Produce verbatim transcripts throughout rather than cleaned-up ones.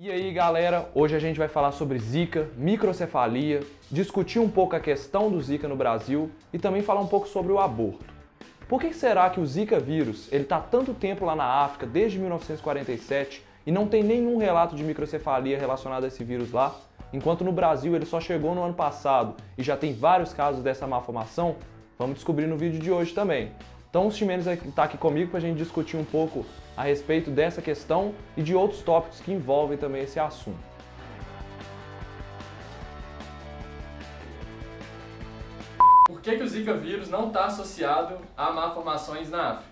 E aí galera, hoje a gente vai falar sobre Zika, microcefalia, discutir um pouco a questão do Zika no Brasil e também falar um pouco sobre o aborto. Por que será que o Zika vírus ele está tanto tempo lá na África, desde mil novecentos e quarenta e sete, e não tem nenhum relato de microcefalia relacionado a esse vírus lá, enquanto no Brasil ele só chegou no ano passado e já tem vários casos dessa malformação? Vamos descobrir no vídeo de hoje também. Então o Ximenes está aqui comigo para a gente discutir um pouco a respeito dessa questão e de outros tópicos que envolvem também esse assunto. Por que que o Zika vírus não está associado a malformações na África?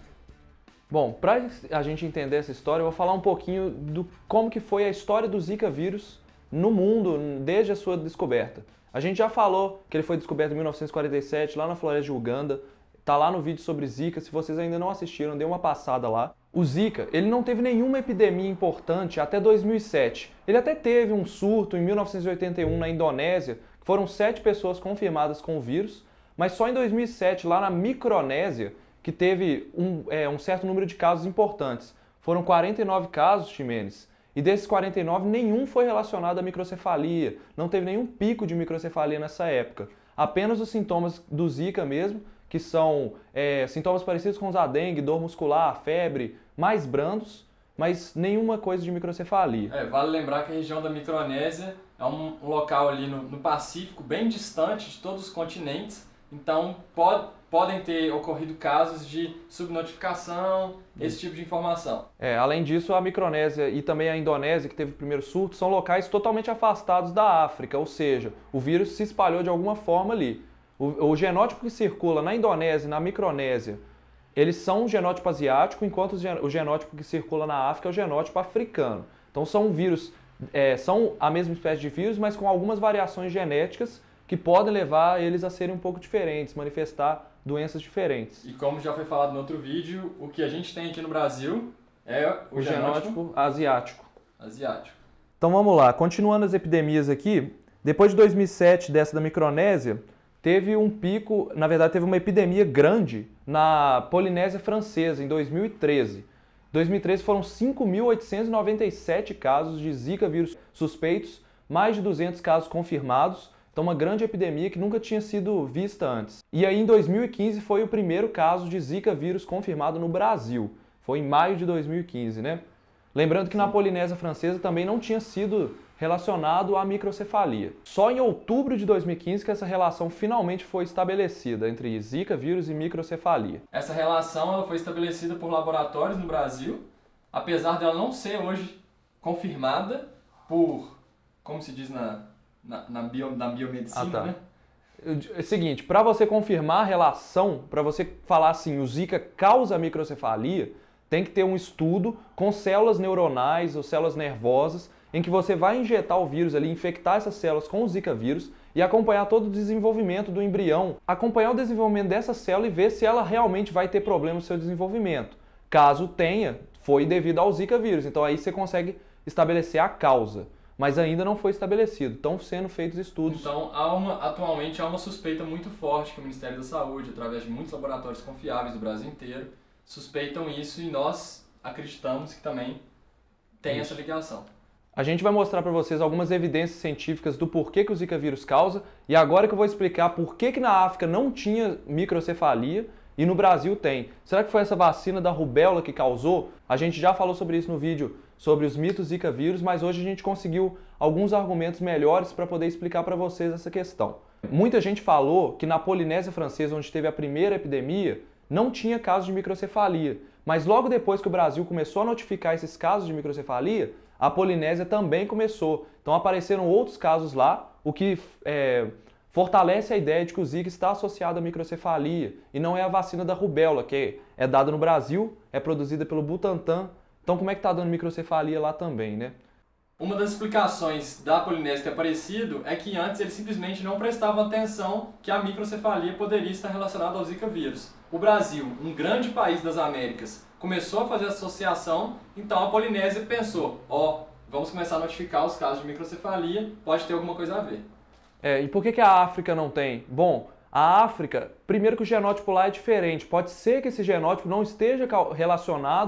Bom, para a gente entender essa história, eu vou falar um pouquinho do como que foi a história do Zika vírus no mundo desde a sua descoberta. A gente já falou que ele foi descoberto em mil novecentos e quarenta e sete, lá na floresta de Uganda. Tá lá no vídeo sobre Zika, se vocês ainda não assistiram, dê uma passada lá. O Zika, ele não teve nenhuma epidemia importante até dois mil e sete. Ele até teve um surto em mil novecentos e oitenta e um na Indonésia, que foram sete pessoas confirmadas com o vírus, mas só em dois mil e sete, lá na Micronésia, que teve um, é, um certo número de casos importantes. Foram quarenta e nove casos, Ximenes, e desses quarenta e nove, nenhum foi relacionado à microcefalia, não teve nenhum pico de microcefalia nessa época. Apenas os sintomas do Zika mesmo, que são é, sintomas parecidos com os da dengue, dor muscular, febre, mais brandos, mas nenhuma coisa de microcefalia. É, vale lembrar que a região da Micronésia é um, um local ali no, no Pacífico, bem distante de todos os continentes, então pod, podem ter ocorrido casos de subnotificação, esse tipo de informação. É, além disso, a Micronésia e também a Indonésia, que teve o primeiro surto, são locais totalmente afastados da África, ou seja, o vírus se espalhou de alguma forma ali. O, o genótipo que circula na Indonésia e na Micronésia, eles são um genótipo asiático, enquanto o genótipo que circula na África é o genótipo africano. Então são vírus, é, são a mesma espécie de vírus, mas com algumas variações genéticas que podem levar eles a serem um pouco diferentes, manifestar doenças diferentes. E como já foi falado no outro vídeo, o que a gente tem aqui no Brasil é o, o genótipo, genótipo asiático. asiático. Então vamos lá, continuando as epidemias aqui, depois de dois mil e sete, dessa da Micronésia, teve um pico, na verdade teve uma epidemia grande na Polinésia Francesa, em dois mil e treze. Em dois mil e treze foram cinco mil oitocentos e noventa e sete casos de Zika vírus suspeitos, mais de duzentos casos confirmados, então uma grande epidemia que nunca tinha sido vista antes. E aí em dois mil e quinze foi o primeiro caso de Zika vírus confirmado no Brasil, foi em maio de dois mil e quinze, né? Lembrando que na Polinésia Francesa também não tinha sido relacionado à microcefalia. Só em outubro de dois mil e quinze que essa relação finalmente foi estabelecida entre Zika vírus e microcefalia. Essa relação ela foi estabelecida por laboratórios no Brasil, apesar dela não ser hoje confirmada por, como se diz na, na, na, bio, na biomedicina, ah, tá. né? É o seguinte, para você confirmar a relação, para você falar assim, o Zika causa microcefalia, tem que ter um estudo com células neuronais ou células nervosas em que você vai injetar o vírus ali, infectar essas células com o Zika vírus e acompanhar todo o desenvolvimento do embrião, acompanhar o desenvolvimento dessa célula e ver se ela realmente vai ter problema no seu desenvolvimento. Caso tenha, foi devido ao Zika vírus, então aí você consegue estabelecer a causa, mas ainda não foi estabelecido, estão sendo feitos estudos. Então, há uma, atualmente há uma suspeita muito forte que o Ministério da Saúde, através de muitos laboratórios confiáveis do Brasil inteiro, suspeitam isso e nós acreditamos que também tem isso. Essa ligação. A gente vai mostrar para vocês algumas evidências científicas do porquê que o Zika vírus causa e agora que eu vou explicar por que que na África não tinha microcefalia e no Brasil tem. Será que foi essa vacina da rubéola que causou? A gente já falou sobre isso no vídeo sobre os mitos Zika vírus, mas hoje a gente conseguiu alguns argumentos melhores para poder explicar para vocês essa questão. Muita gente falou que na Polinésia Francesa, onde teve a primeira epidemia, não tinha casos de microcefalia, mas logo depois que o Brasil começou a notificar esses casos de microcefalia, a Polinésia também começou. Então apareceram outros casos lá, o que é, fortalece a ideia de que o Zika está associado à microcefalia e não é a vacina da rubéola, que é dada no Brasil, é produzida pelo Butantan. Então como é que está dando microcefalia lá também, né? Uma das explicações da Polinésia ter aparecido é que antes eles simplesmente não prestavam atenção que a microcefalia poderia estar relacionada ao Zika vírus. O Brasil, um grande país das Américas, começou a fazer essa associação, então a Polinésia pensou, ó, oh, vamos começar a notificar os casos de microcefalia, pode ter alguma coisa a ver. É, e por que que a África não tem? Bom, a África, primeiro que o genótipo lá é diferente, pode ser que esse genótipo não esteja relacionado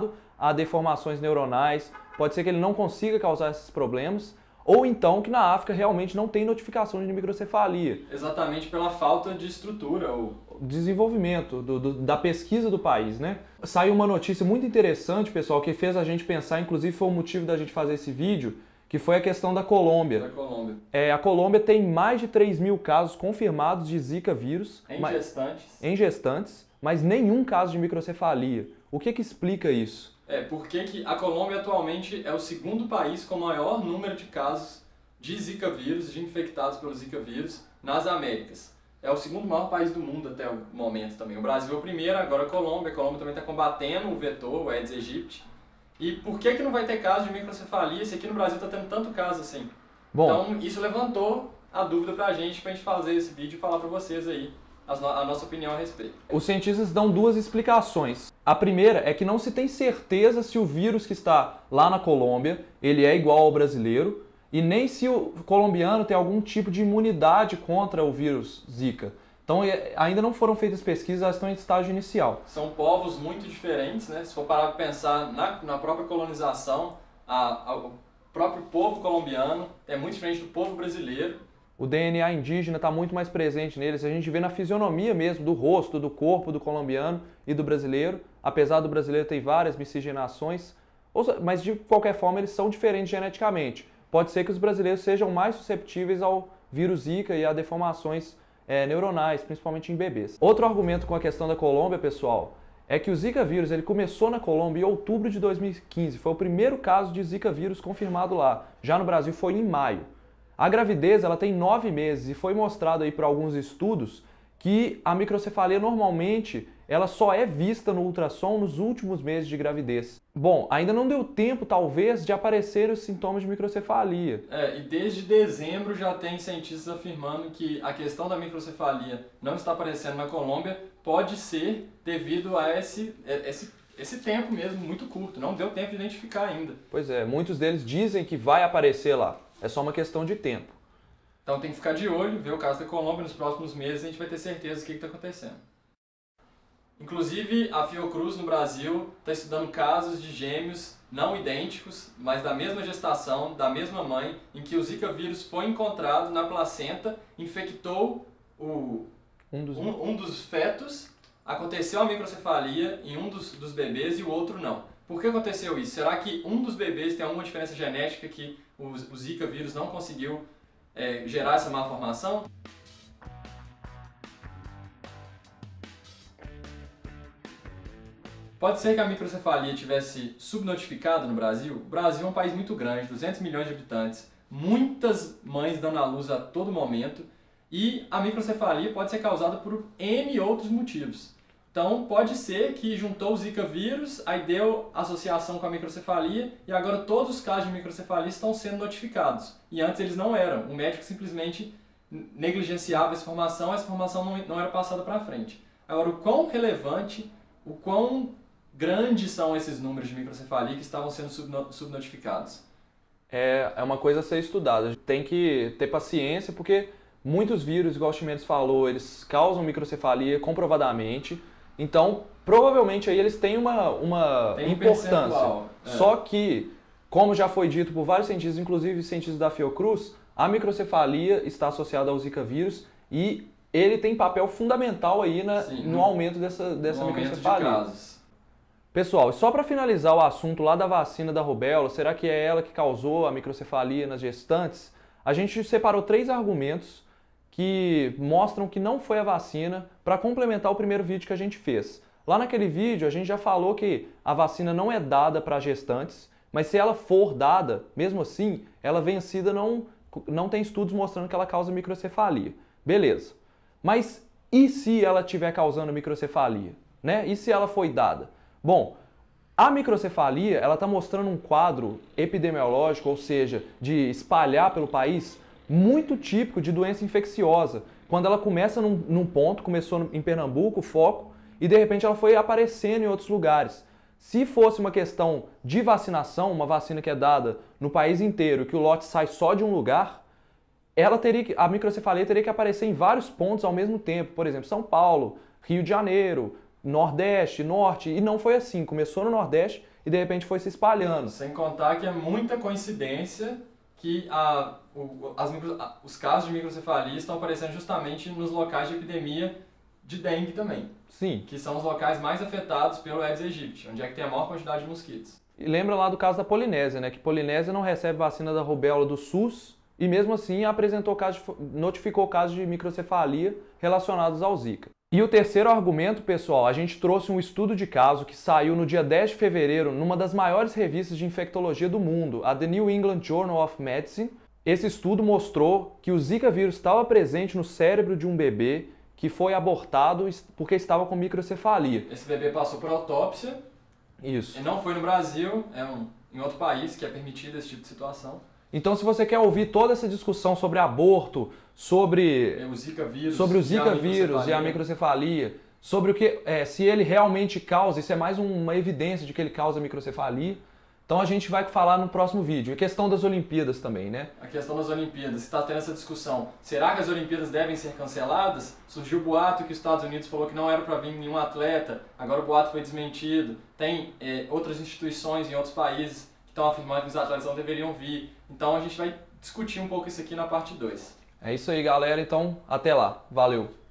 a deformações neuronais, pode ser que ele não consiga causar esses problemas, ou então que na África realmente não tem notificação de microcefalia. Exatamente pela falta de estrutura. Ou... Desenvolvimento do, do, da pesquisa do país, né? Saiu uma notícia muito interessante, pessoal, que fez a gente pensar, inclusive foi o motivo da gente fazer esse vídeo, que foi a questão da Colômbia. Da Colômbia. É, a Colômbia tem mais de três mil casos confirmados de Zika vírus. Em mas, gestantes. Em gestantes, mas nenhum caso de microcefalia. O que que explica isso? É, porque que a Colômbia atualmente é o segundo país com maior número de casos de Zika vírus, de infectados pelo Zika vírus, nas Américas. É o segundo maior país do mundo até o momento também. O Brasil é o primeiro, agora a Colômbia. A Colômbia também está combatendo o vetor, o Aedes aegypti. E por que que não vai ter caso de microcefalia se aqui no Brasil está tendo tanto caso assim? Bom, então isso levantou a dúvida para a gente, para a gente fazer esse vídeo e falar para vocês aí a nossa opinião a respeito. Os cientistas dão duas explicações. A primeira é que não se tem certeza se o vírus que está lá na Colômbia ele é igual ao brasileiro e nem se o colombiano tem algum tipo de imunidade contra o vírus Zika. Então ainda não foram feitas pesquisas, elas estão em estágio inicial. São povos muito diferentes, né? Se for parar para pensar na, na própria colonização, a, a, o próprio povo colombiano é muito diferente do povo brasileiro. O D N A indígena está muito mais presente neles, a gente vê na fisionomia mesmo, do rosto, do corpo do colombiano e do brasileiro, apesar do brasileiro ter várias miscigenações, mas de qualquer forma eles são diferentes geneticamente. Pode ser que os brasileiros sejam mais susceptíveis ao vírus Zika e a deformações é, neuronais, principalmente em bebês. Outro argumento com a questão da Colômbia, pessoal, é que o Zika vírus ele começou na Colômbia em outubro de dois mil e quinze, foi o primeiro caso de Zika vírus confirmado lá, já no Brasil foi em maio. A gravidez ela tem nove meses e foi mostrado aí por alguns estudos que a microcefalia normalmente ela só é vista no ultrassom nos últimos meses de gravidez. Bom, ainda não deu tempo talvez de aparecer os sintomas de microcefalia. É, e desde dezembro já tem cientistas afirmando que a questão da microcefalia não está aparecendo na Colômbia pode ser devido a esse, esse, esse tempo mesmo muito curto, não deu tempo de identificar ainda. Pois é, muitos deles dizem que vai aparecer lá. É só uma questão de tempo. Então tem que ficar de olho, ver o caso da Colômbia nos próximos meses, a gente vai ter certeza do que está acontecendo. Inclusive, a Fiocruz no Brasil está estudando casos de gêmeos não idênticos, mas da mesma gestação, da mesma mãe, em que o Zika vírus foi encontrado na placenta, infectou o, um, dos... um, um dos fetos, aconteceu a microcefalia em um dos, dos bebês e o outro não. Por que aconteceu isso? Será que um dos bebês tem alguma diferença genética que o, o Zika vírus não conseguiu é, gerar essa malformação? Pode ser que a microcefalia tivesse subnotificado no Brasil? O Brasil é um país muito grande, duzentos milhões de habitantes, muitas mães dando à luz a todo momento e a microcefalia pode ser causada por N outros motivos. Então pode ser que juntou o Zika vírus, aí deu associação com a microcefalia e agora todos os casos de microcefalia estão sendo notificados. E antes eles não eram, o médico simplesmente negligenciava essa informação, essa informação não, não era passada para frente. Agora o quão relevante, o quão grandes são esses números de microcefalia que estavam sendo subnotificados? É, é uma coisa a ser estudada. Tem que ter paciência porque muitos vírus, igual o Chimenez falou, eles causam microcefalia comprovadamente. Então, provavelmente aí eles têm uma, uma Tem um importância. É. Só que, como já foi dito por vários cientistas, inclusive cientistas da Fiocruz, a microcefalia está associada ao Zika vírus e ele tem papel fundamental aí na, Sim, no aumento dessa, dessa no aumento microcefalia. de casos. Pessoal, só para finalizar o assunto lá da vacina da rubéola, será que é ela que causou a microcefalia nas gestantes? A gente separou três argumentos que mostram que não foi a vacina para complementar o primeiro vídeo que a gente fez. Lá naquele vídeo a gente já falou que a vacina não é dada para gestantes, mas se ela for dada, mesmo assim, ela vencida não, não tem estudos mostrando que ela causa microcefalia. Beleza. Mas e se ela estiver causando microcefalia? Né? E se ela foi dada? Bom, a microcefalia ela está mostrando um quadro epidemiológico, ou seja, de espalhar pelo país, muito típico de doença infecciosa. Quando ela começa num, num ponto, começou em Pernambuco, o foco, e de repente ela foi aparecendo em outros lugares. Se fosse uma questão de vacinação, uma vacina que é dada no país inteiro, que o lote sai só de um lugar, ela teria que, a microcefalia teria que aparecer em vários pontos ao mesmo tempo. Por exemplo, São Paulo, Rio de Janeiro, Nordeste, Norte, e não foi assim. Começou no Nordeste e de repente foi se espalhando. Sem contar que é muita coincidência que a, o, as micro, os casos de microcefalia estão aparecendo justamente nos locais de epidemia de dengue também. Sim. Que são os locais mais afetados pelo Aedes aegypti, onde é que tem a maior quantidade de mosquitos. E lembra lá do caso da Polinésia, né? Que Polinésia não recebe vacina da rubéola do SUS e mesmo assim apresentou caso de, notificou casos de microcefalia relacionados ao Zika. E o terceiro argumento, pessoal, a gente trouxe um estudo de caso que saiu no dia dez de fevereiro numa das maiores revistas de infectologia do mundo, a The New England Journal of Medicine. Esse estudo mostrou que o Zika vírus estava presente no cérebro de um bebê que foi abortado porque estava com microcefalia. Esse bebê passou por autópsia. Isso. E não foi no Brasil, é um, em outro país que é permitido esse tipo de situação. Então, se você quer ouvir toda essa discussão sobre aborto, sobre o Zika vírus, sobre o Zika e vírus e a microcefalia, sobre o que, é, se ele realmente causa, isso é mais uma evidência de que ele causa microcefalia. Então a gente vai falar no próximo vídeo. E a questão das Olimpíadas também, né? A questão das Olimpíadas, está tendo essa discussão. Será que as Olimpíadas devem ser canceladas? Surgiu o boato que os Estados Unidos falou que não era para vir nenhum atleta, agora o boato foi desmentido. Tem é, outras instituições em outros países que estão afirmando que os atletas não deveriam vir. Então a gente vai discutir um pouco isso aqui na parte dois. É isso aí, galera. Então, até lá. Valeu!